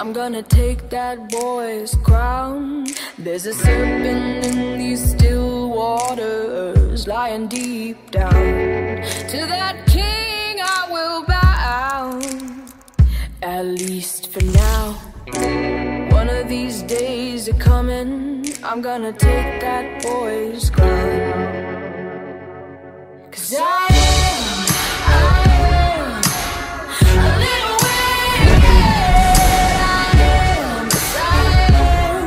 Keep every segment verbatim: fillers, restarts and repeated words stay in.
I'm gonna take that boy's crown. There's a serpent in these still waters, lying deep down. To that king I will bow, at least for now. One of these days are coming, I'm gonna take that boy's crown. 'Cause I am, I am a little wicked. I am, yes I am.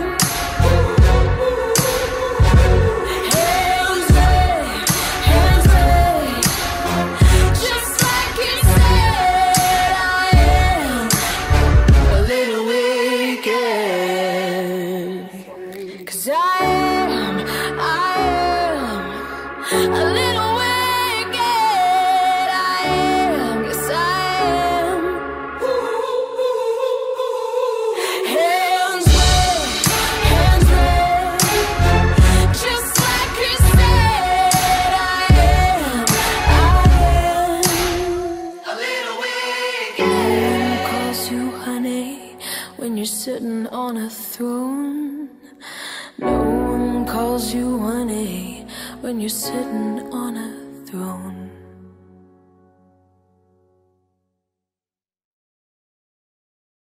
𝐬𝐤𝐧𝐝, 𝐬𝐤𝐧𝐝, just like it said. I am a little wicked. 'Cause I am, I am a little wicked. I am, yes I am. 𝐬𝐤𝐧𝐝, 𝐬𝐤𝐧𝐝, just like you said. I am, I am a little wicked. No one calls you honey when you're sitting on a throne. No one calls you honey when you're sitting on a throne.